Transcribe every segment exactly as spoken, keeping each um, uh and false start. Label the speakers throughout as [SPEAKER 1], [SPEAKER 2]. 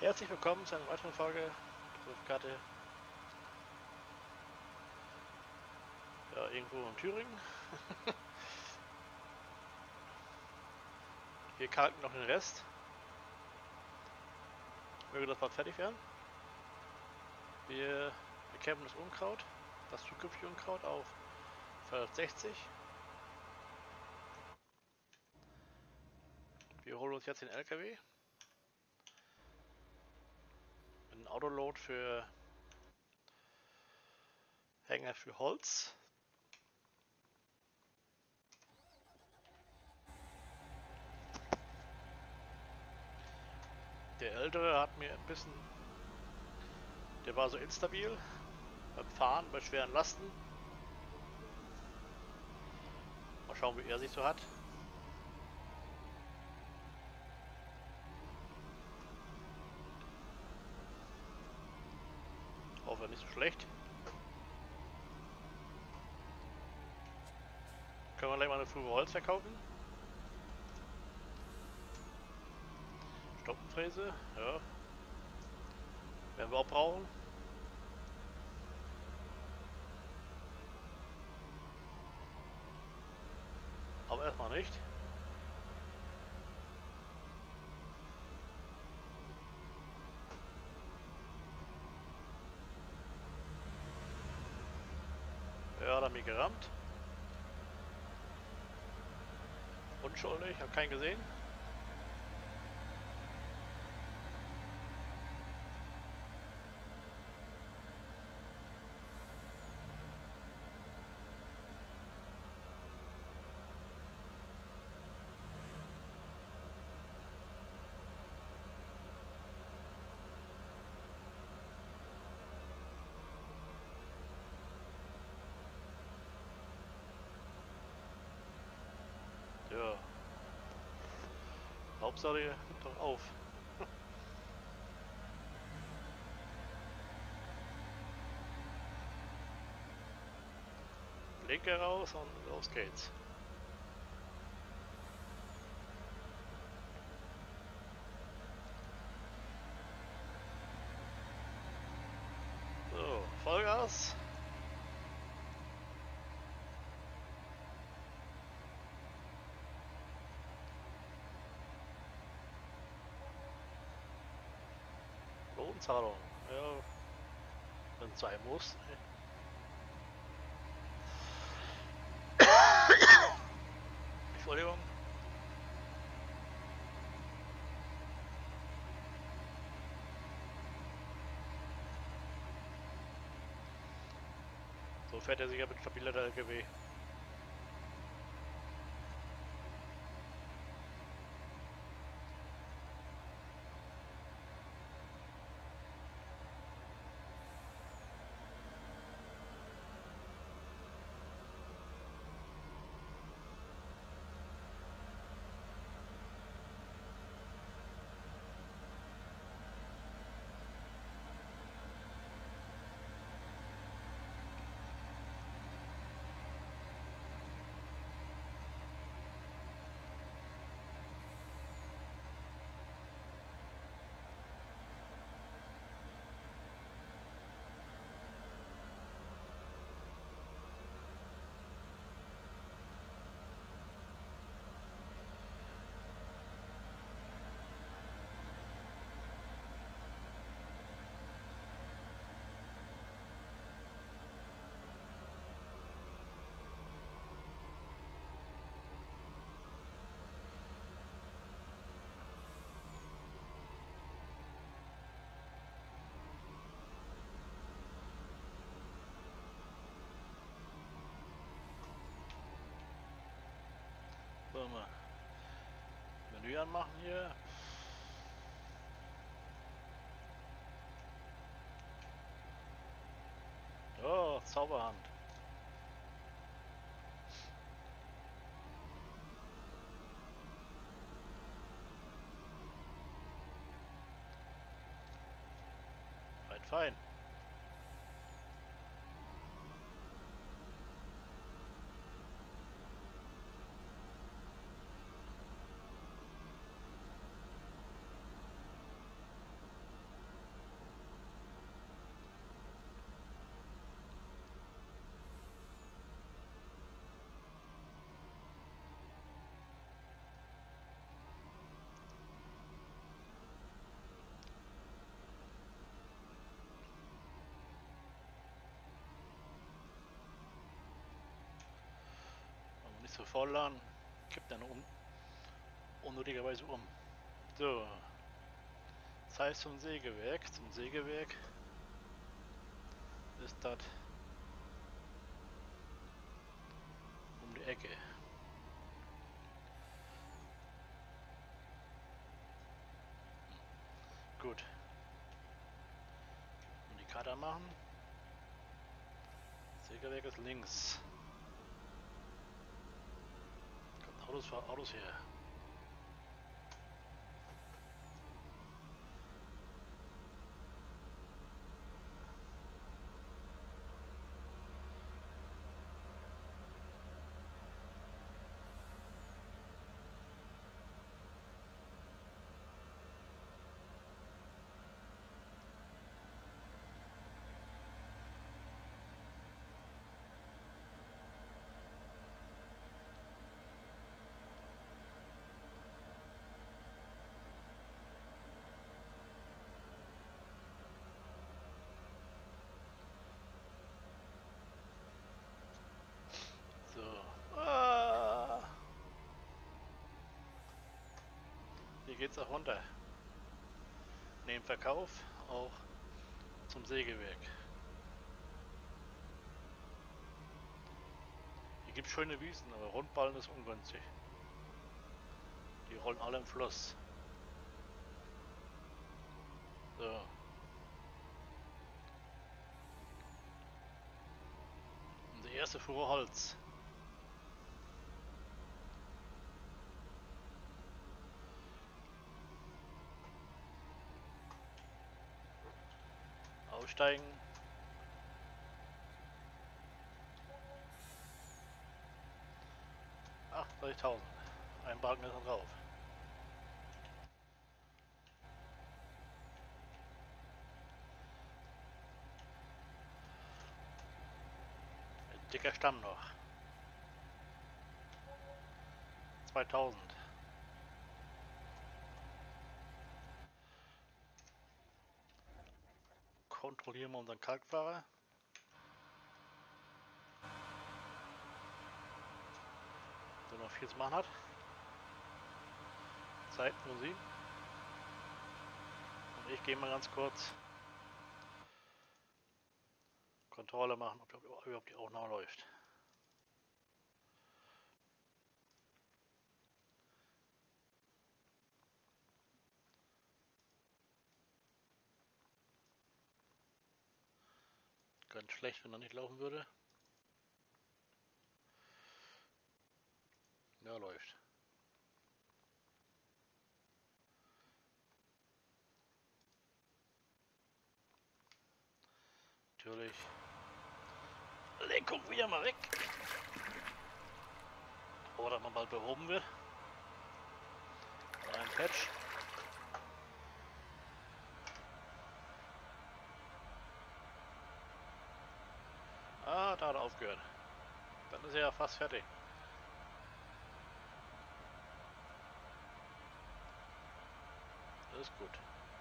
[SPEAKER 1] Herzlich willkommen zu einer weiteren Folge Karte. Ja, irgendwo in Thüringen. Wir kalken noch den Rest. Möge das bald fertig werden. Wir bekämpfen das Unkraut, das zukünftige Unkraut auf zweihundertsechzig. Wir holen uns jetzt den L K W. Mit einem Autoload für Hänger für Holz. Der ältere hat mir ein bisschen, der war so instabil beim Fahren, bei schweren Lasten. Mal schauen, wie er sich so hat. Hoffe nicht so schlecht. Können wir gleich mal eine Fuhre Holz verkaufen. Stoppenfräse, ja. Werden wir auch brauchen. Aber erstmal nicht. Ja, hat er mich gerammt. Unschuldig, habe keinen gesehen. Ja. Hauptsache, ihr nimmt doch auf. Blinker raus und los geht's. So, Vollgas. Lohnzahlung. Ja, wenn es sein muss. Entschuldigung. So fährt er sicher mit stabiler L K W. So, mal Menü anmachen hier. Oh, Zauberhand. Fein, fein. zu voll an. Kippt dann un unnötigerweise um. So. Das heißt zum Sägewerk. Zum Sägewerk ist das um die Ecke. Gut. Und die Karte machen. Sägewerk ist links. Kommt Autos vor Autos her. So. Ah. Hier geht's auch runter. Neben Verkauf auch zum Sägewerk. Hier gibt es schöne Wiesen, aber Rundballen ist ungünstig. Die rollen alle im Fluss. So. Und die erste Fuhre Holz. Aussteigen. achtunddreißigtausend. Ein Balken ist noch drauf. Ein dicker Stamm noch. zweitausend. Kontrollieren wir unseren Kalkfahrer. Der noch viel zu machen hat. Zeit nur sieben. Und ich gehe mal ganz kurz Kontrolle machen, ob überhaupt die Aufnahme läuft. Ganz schlecht, wenn er nicht laufen würde. Ja, läuft. Natürlich. Lenkung wieder mal weg. Oder man bald behoben wird. Ein Patch. Ah, da hat er aufgehört. Dann ist er ja fast fertig. Das ist gut.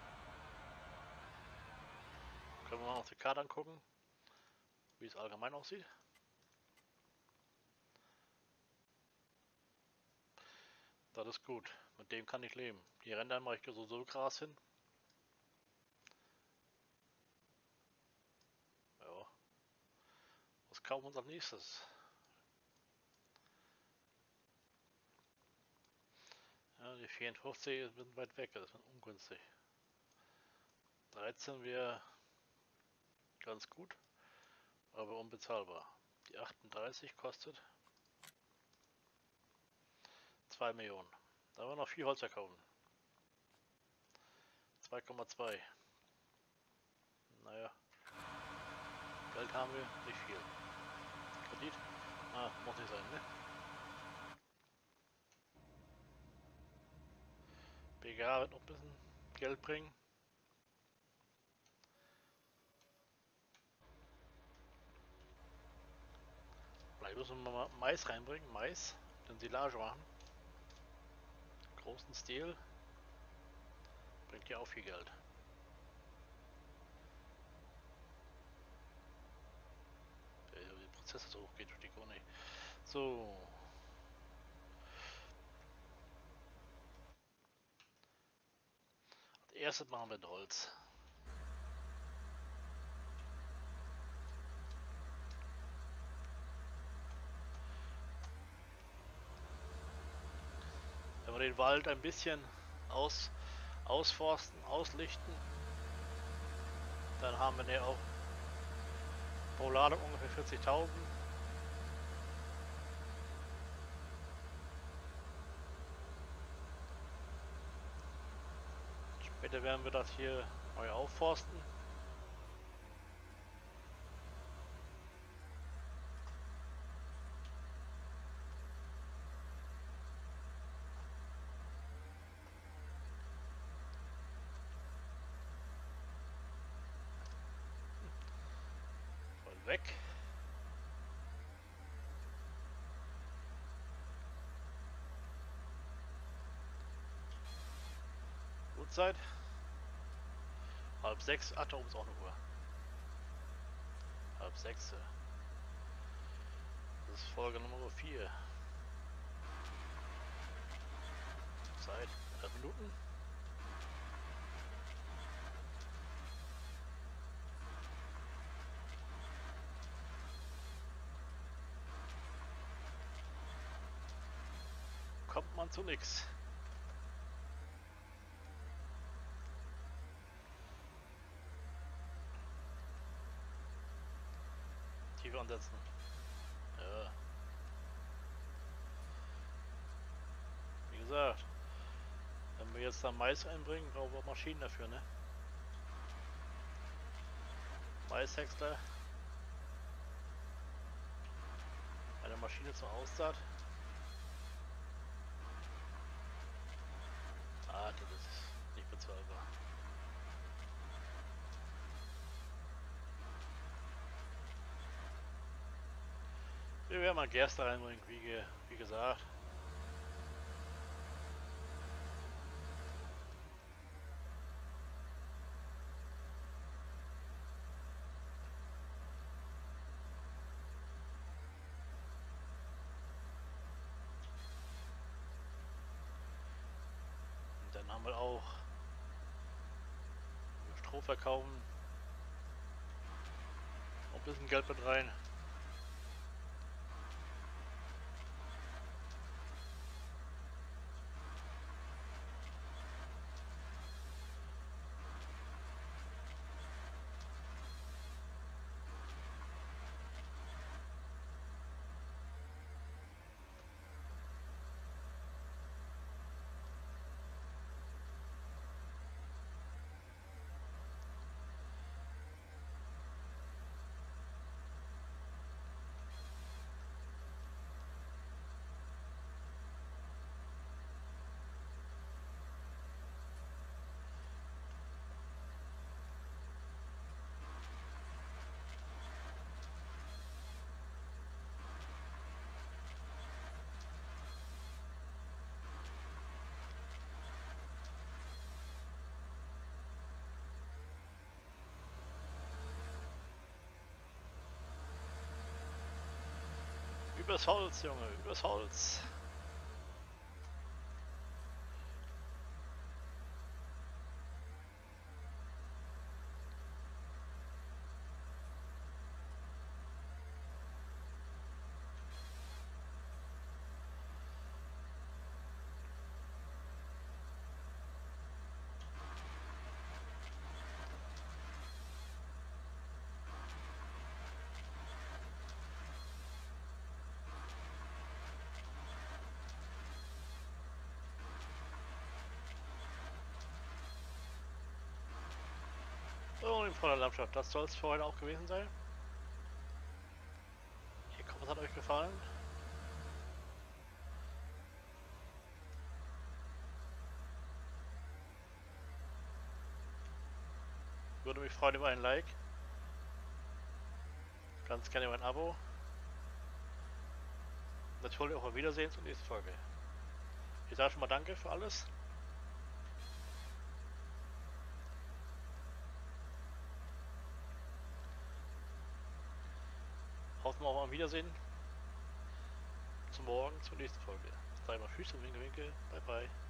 [SPEAKER 1] Können wir mal auf die Karte angucken, wie es allgemein aussieht. Das ist gut. Mit dem kann ich leben. Die Ränder mache ich so, so Gras hin. Ja. Was kaufen wir uns als nächstes? Ja, die vierundfünfzig sind weit weg, das ist ungünstig. dreizehn wäre ganz gut, aber unbezahlbar. Die achtunddreißig kostet zwei Millionen. Da haben wir noch viel Holz verkaufen. zwei Komma zwei. Naja, Geld haben wir, nicht viel. Kredit? Ah, muss nicht sein, ne? B G A wird noch ein bisschen Geld bringen. Vielleicht müssen wir mal Mais reinbringen, Mais, dann Silage machen. Großen Stil. Bringt ja auch viel Geld. Der die Prozesse so hoch geht durch die Krone. So. erstes machen wir in Holz. Wenn wir den Wald ein bisschen aus, ausforsten, auslichten, dann haben wir ja auch pro Ladung ungefähr vierzigtausend. Später werden wir das hier neu aufforsten. Voll weg. Uhrzeit. Halb sechs. Ach, da oben ist auch eine Uhr. Halb sechs. Das ist Folge Nummer vier. Zeit elf Minuten. Kommt man zu nix. Tiefe ansetzen. Ja. Wie gesagt, wenn wir jetzt da Mais einbringen, brauchen wir auch Maschinen dafür, ne? Maishäcksler. Eine Maschine zur Aussaat. Ah, das ist nicht bezahlbar. Wir werden mal Gerste reinbringen, wie, ge, wie gesagt. Und dann haben wir auch Stroh verkaufen. Auch ein bisschen Geld mit rein. Übers Holz, Junge, übers Holz. So, in voller Landschaft, das soll es für heute auch gewesen sein. Ich hoffe, es hat euch gefallen. Würde mich freuen über ein Like. Ganz gerne über ein Abo. Natürlich auch auf Wiedersehen zur nächsten Folge. Ich sage schon mal danke für alles. Hoffen wir auf ein Wiedersehen. Zum Morgen, zur nächsten Folge. Sag mal Tschüss und Winke Winke. Bye bye.